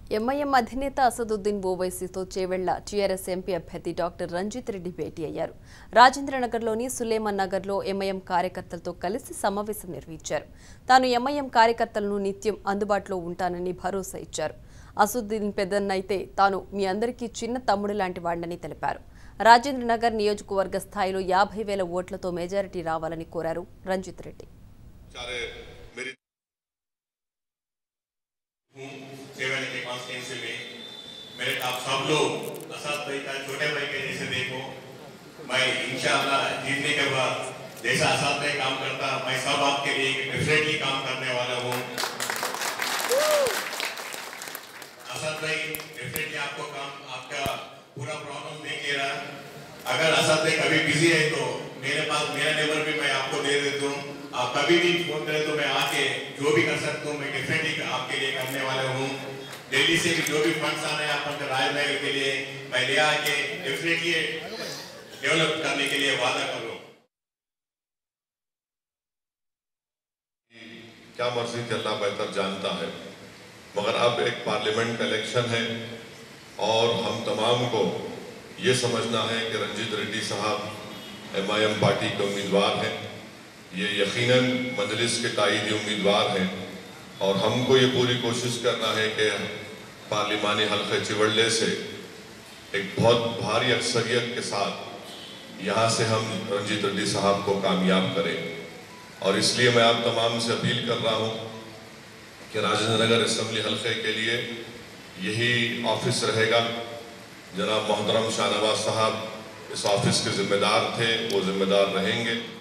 MIM అధినేత అసదుద్దీన్ ఓవైసీతో Chevella TRS MP అభ్యర్థి డాక్టర్ రంజిత్ రెడ్డి భేటీ అయ్యారు. రాజేంద్రనగర్లోని సులేమాన్ నగర్లో MIM కార్యకర్తలతో కలిసి సమావేశం నిర్వహించారు. తాను MIM కార్యకర్తలను నిత్యం అందుబాటులో ఉంటానని భరోసా ఇచ్చారు. అసదుద్దీన్ పెద్దన్నైతే తాను మీ అందరికీ చిన్న తమ్ముడు లాంటి వాడిని తెలిపారు. రాజేంద్రనగర్ నియోజకవర్గ స్థాయిలో 50,000 ఓట్లతో మెజారిటీ రావాలని కోరారు రంజిత్ రెడ్డి. के कॉन्स्टिट्यूंसी में मेरे आप सब लोग असद भाई का छोटे भाई के जैसे देखो, मैं इंशाअल्लाह जीतने के बाद जैसा असद भाई काम करता मैं सब आपके लिए डेफिनेटली काम करने वाला हूँ। असद भाई डेफिनेटली आपको काम आपका पूरा प्रॉब्लम देख ले रहा। अगर असद भाई कभी बिजी है तो मेरे पास मेरा नंबर भी मैं आपको दे देता हूँ, आप कभी भी फोन करें तो मैं आके जो भी कर सकता हूँ मैं डेफिनेटली आपके लिए करने वाला हूँ। दिल्ली से भी जो भी फंड्स आने हैं अपन राजनगर के लिए मैं ले आके डेफिनेटली डेवलप करने के लिए वादा कर रहा हूँ। क्या मर्जी थी अल्लाह बेहतर जानता है, मगर अब एक पार्लियामेंट का इलेक्शन है और हम तमाम को ये समझना है कि रंजीत रेड्डी साहब MIM पार्टी के उम्मीदवार हैं। ये यकीनन मजलिस के ताईदी उम्मीदवार हैं और हमको ये पूरी कोशिश करना है कि पार्लिमानी हल्के चिवड़ले से एक बहुत भारी अक्सरियत के साथ यहाँ से हम रंजीत रेड्डी साहब को कामयाब करें। और इसलिए मैं आप तमाम से अपील कर रहा हूँ कि राजेंद्रनगर असेंबली हल्के के लिए यही ऑफिस रहेगा। जनाब मोहतरम शाहनवाज साहब इस ऑफिस के जिम्मेदार थे, वो जिम्मेदार रहेंगे।